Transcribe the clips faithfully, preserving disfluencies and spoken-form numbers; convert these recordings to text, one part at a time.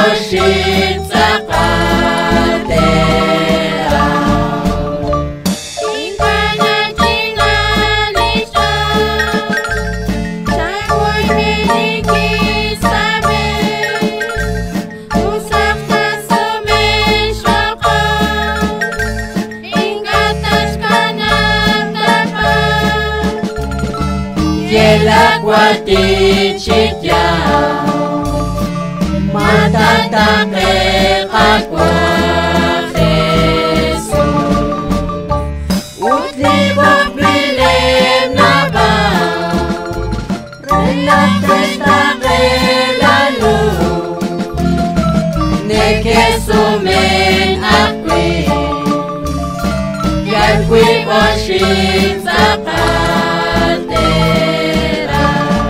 worship sa kaltera. Ingkana tinalisya, siya mo'y minikisabi, usak na sumensya ka, ingkatas ka nagdapat. Yelakwati chitya, matatake kakwa Jesus. Utlibok bilim na ba, relates take lalo, nekesumin akwi, yan kwi worship sa kaltera.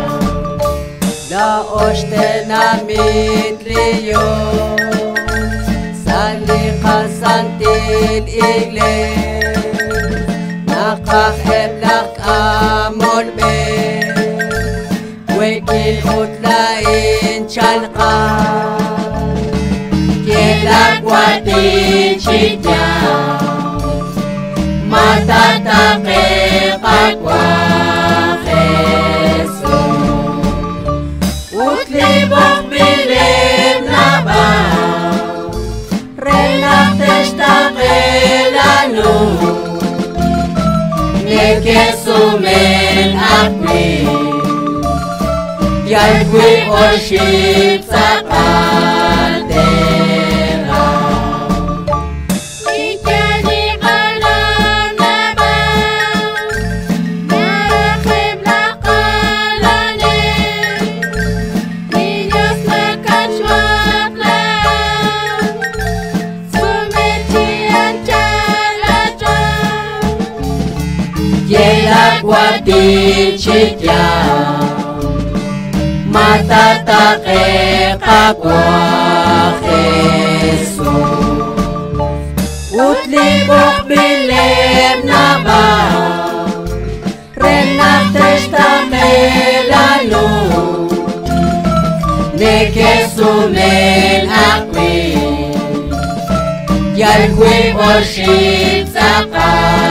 Laos tenamit liyo, salikasantin iglis, nakaheblak amon be, wekin utlain chalka, kilakwatin chitya, matatake kakwa Jesus. Utlibok bilim na ba, relates take lalo, nekesumin akwi, yan kwi worship sa kaltera. Ityani alam na ba, narakib na kalanin, ni Diyos nakatwak lang, sumitian calajan. Yelakwati chitya, matatake kakwa Jesus. Utlibok bilim na ba, relates take lalo, nekesumin akwi, yan kwi worship sa kaltera.